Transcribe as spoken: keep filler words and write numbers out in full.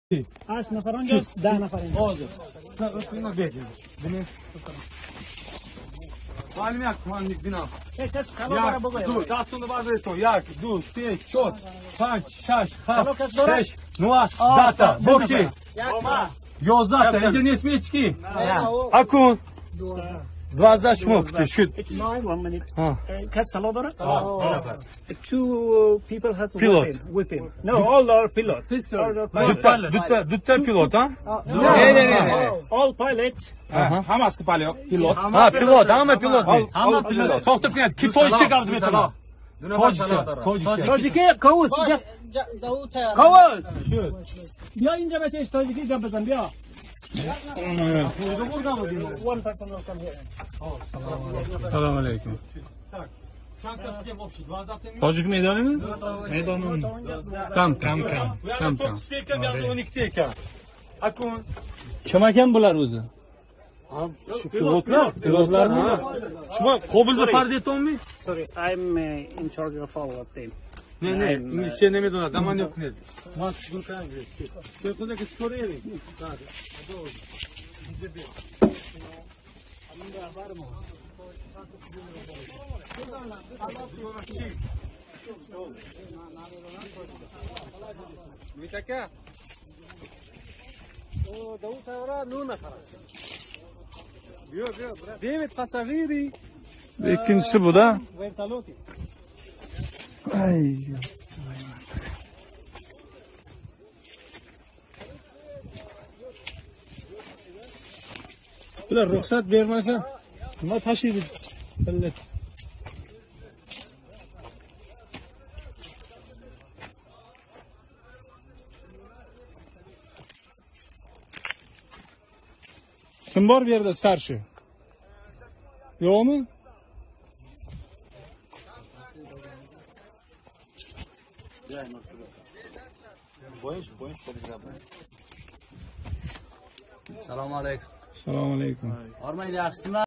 هشت نفر آنجا ده نفر اینجا. حاضر. نه اینا بگیر. ببین. معلم یک تومن میدینم. یک کس کلا برای بگوی. دو دستون باز بستون. یک دو سه چهار پنج شش هفت شش نه ده تا. بوکی. یازده تا. اینجا نیست میچکی. اکون. دوازده شما فتی شد. نای one minute. ها. کس سلا داره؟ Two people has Pilot. whipping. Whipping. No, all are pilot. دوتا دوتا دوتا پیلوت ها؟ نه نه نه. All pilot. همه که پلیو پیلوت ها پیلوت همه پیلوت همه پیلوت ساخته کنید کی توجیه کرد میتونه توجیه تاجیکی کوس just کوس بیا اینجا بچه‌ش تاجیکی جنب بزن بیا one person will come here. سلام علیکم. تاجیک میدانی نه؟ میدانم. کم کم کم کم کم. اکون شما کم بولا روزه؟ پیلوتlar پیلوتlar mı? شما قبول به پردیتون می؟ Sorry, I'm uh, in charge of all of them. نه نه انگلیسی نمیدونم دمان yok ne? ما شروع کردیم. تو خود که سوری ری. میتکه او داوود اورا نون خلاص بیا بیا دیوید پاساژیری İkincisi bu da. ورتالوتی Ay. Bular ruhsat bermasa nima tashiydi? Billet. Kim bor bu yerda starshi? Yo'qmi? سلام علیکم Assalomu alaykum. آرمان yaxshimi